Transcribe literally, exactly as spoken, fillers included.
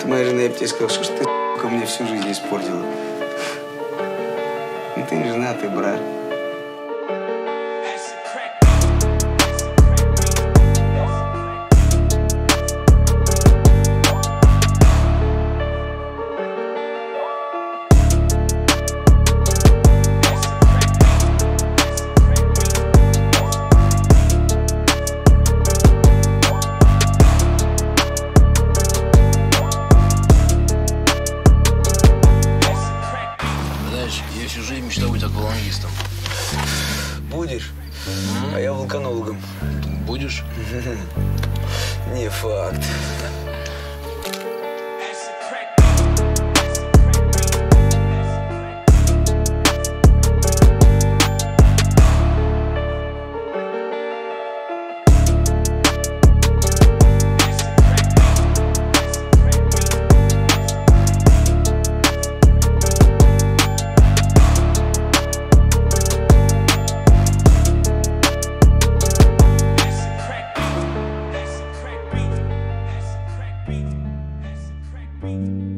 Это моя жена, я бы тебе сказал, что ж ты, сука, мне всю жизнь испортила. Ну ты не жена, ты брат. Я всю жизнь мечтал быть аквалангистом. Будешь? Mm-hmm. А я вулканологом. Будешь? Не факт. Beat.